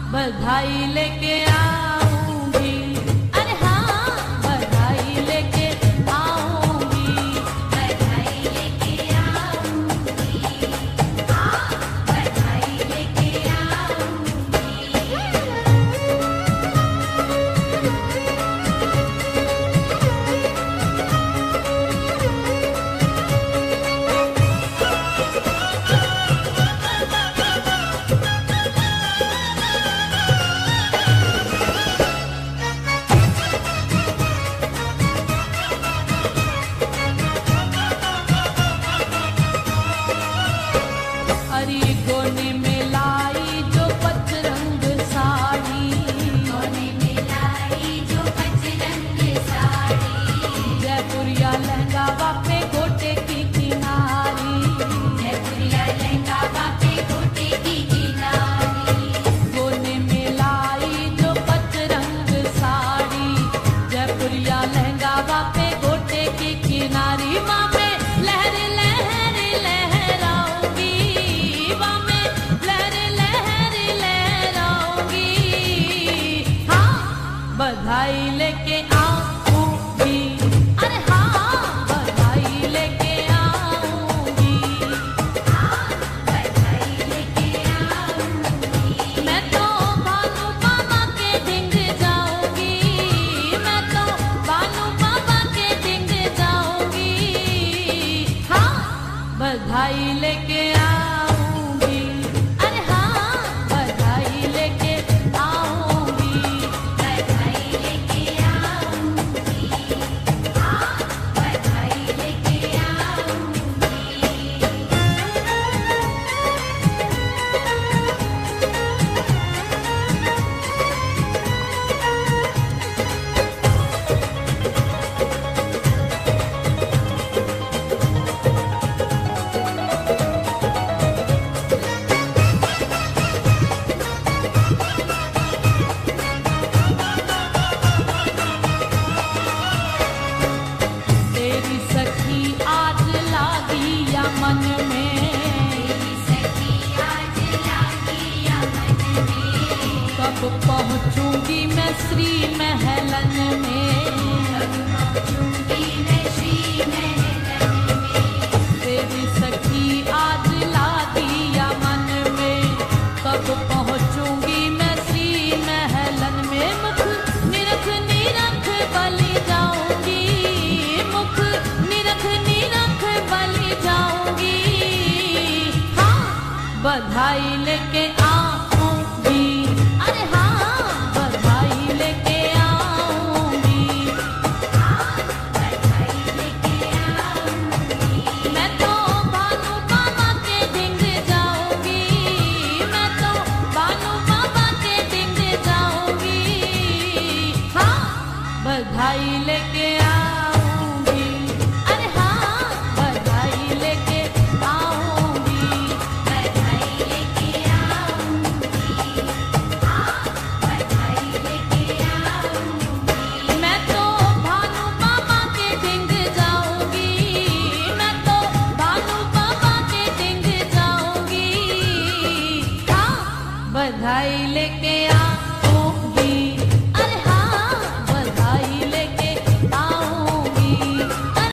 बधाई लेके आऊंगी, अरे हाँ बधाई लेके आऊंगी, बधाई लेके आऊंगी, हाँ बधाई लेके अरे गोने में लाई जो पचरंग साड़ी, गोने में लाई जो पचरंग साड़ी, जयपुरिया लहंगा बापे गोटे की किनारी, जयपुरिया लहंगा बापे गोटे की किनारी, गोने में लाई जो पचरंग साड़ी, जयपुरिया लहंगा बापे गोटे की किनारी, माँ पे लहर लहर लहराऊंगी, बधाई लेके आऊंगी, अरे हाँ बधाई लेके आऊंगी, हाँ बधाई लेके आऊंगी, मैं तो भानु बाबा के डिंग जाऊंगी, मैं तो भानु बाबा के डिंग जाऊंगी, हाँ बधाई लेके आऊंगी, अरे हाँ बधाई लेके आऊंगी, बधाई लेके आऊंगी, हाँ बधाई लेके आऊंगी। तेरी सखी आज लागी या मन में, तेरी सखी आज लागी या मन में, कब पहुँचूंगी मैं श्री महलन में, कब पहुँचूंगी मैं श्री महलन